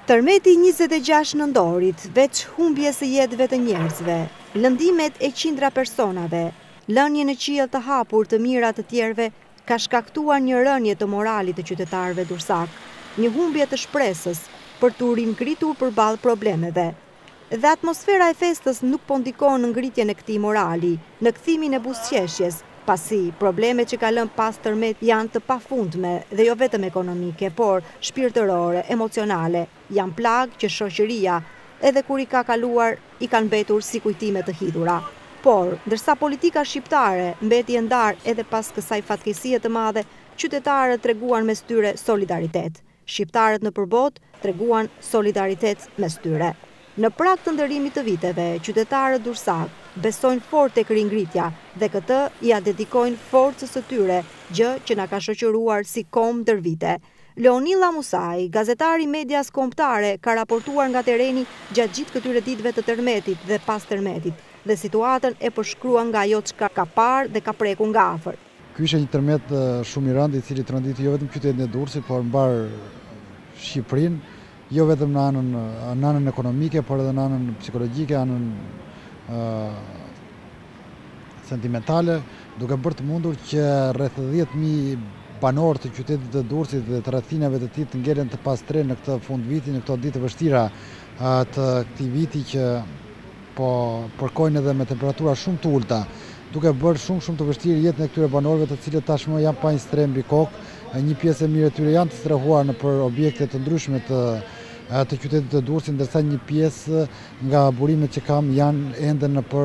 Tërmeti 26 nëndorit, veç humbje së jetëve të njerëzve, lëndimet e qindra personave, lënje në qiell të hapur të mira të tjerëve, ka shkaktuar një rënje të moralit të qytetarëve dursak, një humbje të shpresës për të ringritur përballë problemeve. Dhe atmosfera e festës nuk po ndikon në ngritjen e këtij morali, në kthimin e buzëqeshjes, pasi problemet që ka lënë pas tërmet janë të pafundme dhe jo vetëm ekonomike, por shpirtërore, emocionale, janë plagë që shoqëria, edhe kur i ka kaluar, i kanë mbetur si kujtime të hidhura. Por, ndërsa politika shqiptare mbeti e ndarë edhe pas kësaj fatkeqësie të madhe, qytetarët treguan mes tyre solidaritet. Shqiptarët në përbot treguan solidaritet mes tyre. Në prag të ndërimit të viteve, qytetarët dursak besojnë fort tek ringritja dhe këtë ja dedikojnë forcës së tyre, gjë që na ka shoqëruar si kombë ndër vite. Leonilla Musaj, gazetari medias kombëtare, ka raportuar nga tereni gjatë gjithë këtyre ditëve të tërmetit dhe pas tërmetit, dhe situatën e përshkruan nga ajo çka ka parë dhe ka prekur nga afër. Ky ishte një tërmet shumë i rëndë, i cili tronditi jo vetëm qytetin e Durrësit, por mbar Shqipërinë, jo vetëm në anën ekonomike, por edhe në anën psikologjike, anën sentimentale, duke bërë të mundur që rreth 10.000 banorë të qytetit të Durrësit dhe të rrethinave të tij të ngelen të pastre në këtë fund viti, në këto ditë të vështira të këtij viti që po përkojnë edhe me temperatura shumë të ulta, duke bërë shumë të vështirë jetën e këtyre banorëve, të cilët tashmë janë pa një strehë mbi kokë. Një pjesë e mirë e tyre janë të strehuar nëpër objekte të ndryshme të qytetit të Durrësit, ndërsa një pjesë nga burimet që kam janë ende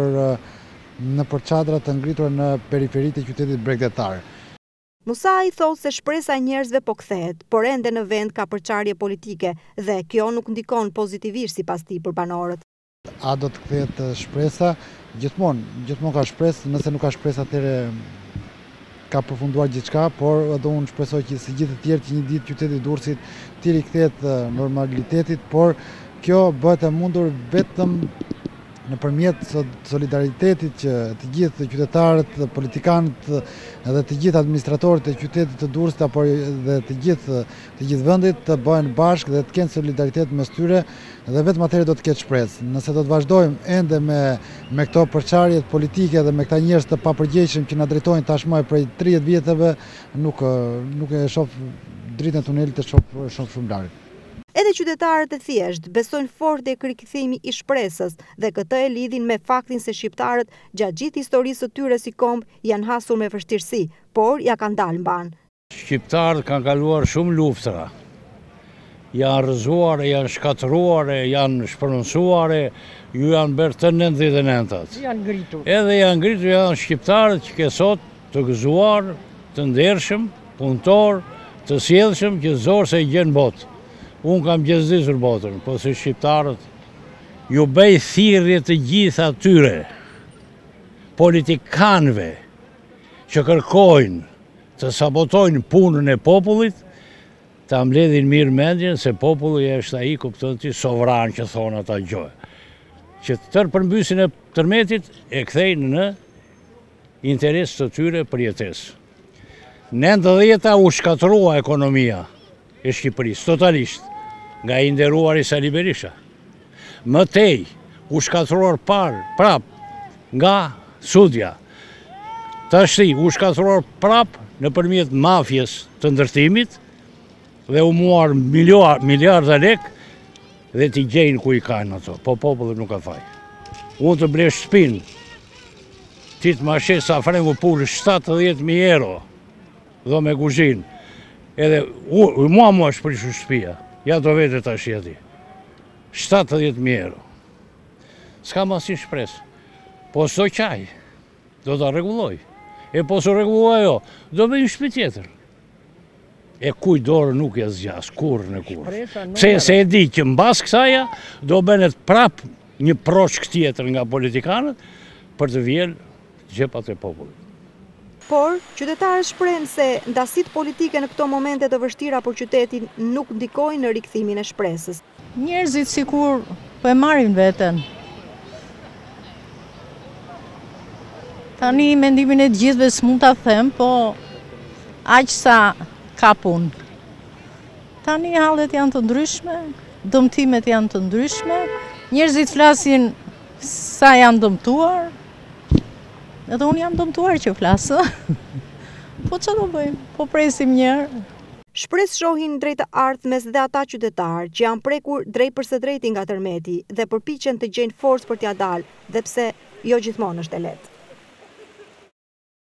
nëpër çadra të ngritura në periferitë e qytetit bregdetar. Musai thotë se shpresa e njerëzve po kthehet, por ende në vend ka përçarje politike dhe kjo nuk ndikon pozitivisht sipas tij për banorët. A do të kthehet shpresa? Gjithmonë ka shpresë, nëse nuk ka shpresë atëherë ka përfunduar gjithçka, por edhe unë shpresoj që si gjithë të tjerë që një ditë qyteti i Durrësit të rikthehet normalitetit, por kjo bëhet e mundur vetëm nëpërmjet solidaritetit që të gjithë qytetarët, politikanët dhe të gjithë administratorët e qytetit të Durrësit apo dhe të gjithë vendit të bëhen bashkë dhe të kenë solidaritet mes tyre, dhe vetëm atëherë do të ketë shpresë. Nëse do të vazhdojmë ende me këto përçarjet politike dhe me këta njerëz të papërgjegjshëm që na drejtojnë tashmë prej 30 vjeteve, nuk e shoh dritën e tunelit të shoh shumë larg. Edhe qytetarët e thjesht besojnë fort tek rikthimi i shpresës dhe këtë e lidhin me faktin se shqiptarët gjatë gjithë historisë së tyre si kombë janë hasur me vështirësi, por ja kanë dalë mban. Shqiptarët kanë kaluar shumë luftra. Janë rrëzuar, janë shkatëruar, janë shpërndësuar, ju janë bërë të 99-at. Janë ngritur. Edhe janë ngritur, janë shqiptarët që ke sot të gëzuar, të ndershëm, punëtor, të sjellshëm, që zorë se i gjenë botë. Unë kam gjezdisur botën, po se shqiptarët ju bëj thirrje të gjitha atyre politikanëve që kërkojnë të sabotojnë punën e popullit, ta mbledhin mirë mendjen se populli është ai, kupton ti, sovran që thonë ata gjë. Që tërë përmbysin e tërmetit e kthejnë në interes të tyre për jetesë. Në 90-ta u shkatërrua ekonomia e Shqipërisë totalisht nga i nderuari Sali Berisha. Mëtej u shkatëruar prap nga Sudja. Tashti u shkatëruar prap nëpërmjet mafjes të ndërtimit dhe u muar miliarda lek dhe t'i gjejnë ku i kanë ato, po populli nuk ka faj. Unë të blesh shpinë, ti të mashes sa frengu pulë 70.000 euro, do me kuzhinë, edhe mua shprishu shtëpia, ja do vete tash jeti, 70.000 euro. S'ka masin shpresë, po s'do qaj, do t'a regulloj, e po s'o regulloj jo, do me një shtëpi tjetër. E kuj dorë nuk e zgjas, kur në kur. Se e di që mbas kësaja, do benet prap një proshk tjetër nga politikanët për të vjel gjepat e popullit. Por, qytetarët shprehen se ndasit politike në këto momente të vështira për qytetin nuk ndikojnë në rikthimin e shpresës. Njerëzit sikur po e marrin veten. Tani mendimin e gjithëve s'mund ta them, po aq sa ka punë. Tani hallet janë të ndryshme, dëmtimet janë të ndryshme, njerëzit flasin sa janë dëmtuar, edhe unë jam dëmtuar që flasë. Po që do bëjmë? Po presim njerë. Shpresë shohin drejt të ardhmes dhe ata qytetarë që janë prekur drejt për së drejti nga tërmeti dhe përpiqen të gjejnë forcë për t'ia dalë, dhe pse jo gjithmonë është e lehtë.